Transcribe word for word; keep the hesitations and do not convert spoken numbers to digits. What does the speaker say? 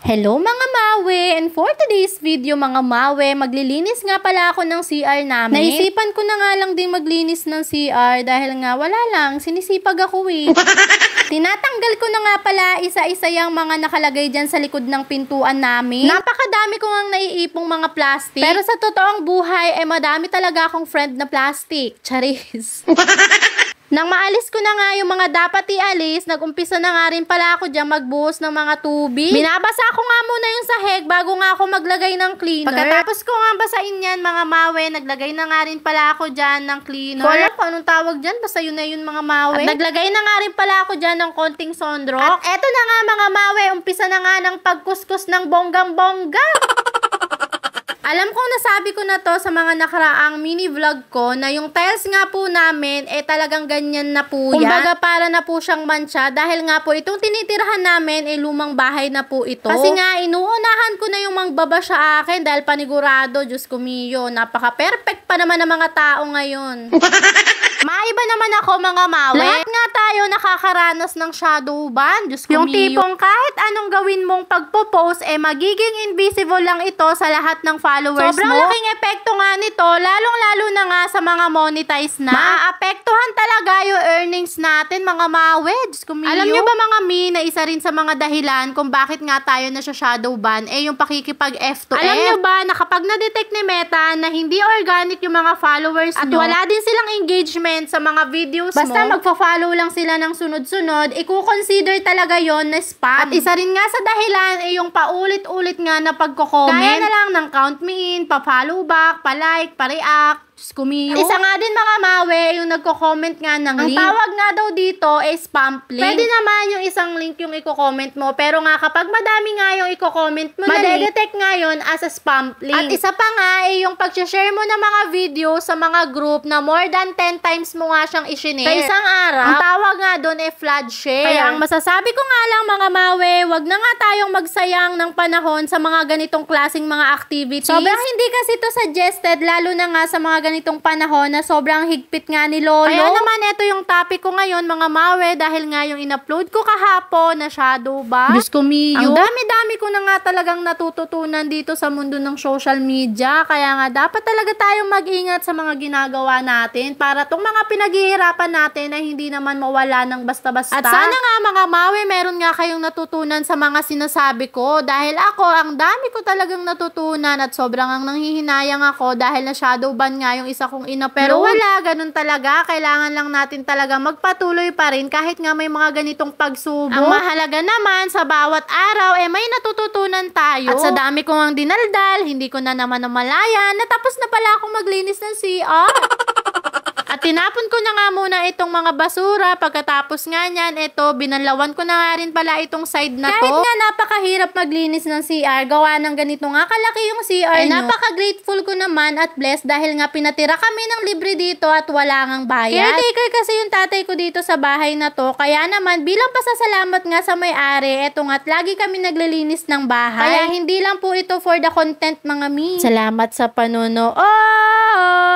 Hello mga Mawe! And for today's video mga Mawe, maglilinis nga pala ako ng C R namin. Naisipan ko na nga lang din maglinis ng C R dahil nga wala lang, sinisipag ako eh. Tinatanggal ko na nga pala isa-isa yung mga nakalagay dyan sa likod ng pintuan namin. Napakadami ko ngang naiipong mga plastic. Pero sa totoong buhay, eh madami talaga akong friend na plastic. Charis. Nang maalis ko na nga yung mga dapat ialis, nag-umpisa na nga rin pala ako dyan magbuhos ng mga tubig. Binabasa ko nga muna yung sahig bago nga ako maglagay ng cleaner. Pagkatapos ko nga basain yan mga Mawe, naglagay na nga rin pala ako dyan ng cleaner. Kung alam ko anong tawag dyan, basta yun na yun mga Mawe. At naglagay na nga rin pala ako dyan ng konting sondrok. At eto na nga mga Mawe, umpisa na nga ng pagkuskus ng bonggang-bongga. Alam kong nasabi ko na to sa mga nakaraang mini vlog ko na yung tiles nga po namin eh talagang ganyan na po yan. Kumbaga para na po siyang mancha dahil nga po itong tinitirahan namin eh lumang bahay na po ito. Kasi nga inuunahan ko na yung mangbaba sa akin dahil panigurado, Diyos ko miyo, napaka-perfect pa naman ng mga tao ngayon. Maiba naman ako mga Mawe. Lahat nga tayo nakakaranas ng shadow ban. Diyos ko, yung miyo. Tipong kahit anong gawin mong pagpo-post, eh magiging invisible lang ito sa lahat ng followers Sobrang mo. Sobrang laking epekto nga nito, lalong-lalo na nga sa mga monetize na. Maaapektuhan talaga yung earnings natin mga Mawe. Diyos ko, miyo. Alam nyo ba mga mi, na isa rin sa mga dahilan kung bakit nga tayo na siya shadow ban, eh yung pakikipag F to F. Alam nyo ba na kapag na-detect ni Meta na hindi organic yung mga followers at nyo, wala din silang engagement sa mga videos basta mo, basta magpa-follow lang sila ng sunod-sunod, i-consider talaga yon na spam. At isa rin nga sa dahilan ay yung paulit-ulit nga na pagko-comment. Kaya na lang ng count me in, pa-follow back, pa-like, pa-react. Kumiyo. Isa nga din mga Mawe, yung nagko-comment nga ng Ang link. Ang tawag nga daw dito is spam link. Pwede naman yung isang link yung i-comment mo, pero nga kapag madami nga yung i-comment mo, madedetect nga yun as a spam link. At isa pa nga ay yung pag-share mo ng mga video sa mga group na more than ten times mo nga siyang i-share. Sa isang araw, ang tawag nga doon ay flood share. Kaya ang masasabi ko nga lang mga Mawe, wag na nga tayong magsayang ng panahon sa mga ganitong klaseng mga activities. Sobrang hindi kasi to suggested, lalo na nga sa mga ganitong panahon na sobrang higpit nga ni Lolo. Kaya naman ito yung topic ko ngayon mga Mawe dahil nga yung in-upload ko kahapon na shadow ban. Diyos ko miyo. Ang dami-dami ko na nga talagang natututunan dito sa mundo ng social media. Kaya nga dapat talaga tayong mag-ingat sa mga ginagawa natin para tong mga pinaghihirapan natin ay hindi naman mawala ng basta-basta. At sana nga mga Mawe meron nga kayong natutunan sa mga sinasabi ko dahil ako ang dami ko talagang natutunan at sobrang ang nanghihinayang ako dahil na shadow ban nga yung isa kong ina. Pero wala, ganun talaga. Kailangan lang natin talaga magpatuloy pa rin kahit nga may mga ganitong pagsubok. Ang mahalaga naman sa bawat araw, eh may natututunan tayo. At sa dami kong ang dinaldal, hindi ko na naman namalayan, natapos na pala akong maglinis ng C R. At tinapon ko na nga muna itong mga basura. Pagkatapos nga niyan, ito, binanlawan ko na nga rin pala itong side na to. Kahit nga napakahirap maglinis ng C R, gawa ng ganito nga kalaki yung C R eh, nyo. Napaka-grateful ko naman at blessed dahil nga pinatira kami ng libre dito at wala ngang bayad. Caretaker kasi yung tatay ko dito sa bahay na to. Kaya naman, bilang pasasalamat nga sa may-ari, eto nga't lagi kami naglilinis ng bahay. Kaya hindi lang po ito for the content mga mi. Salamat sa panonood.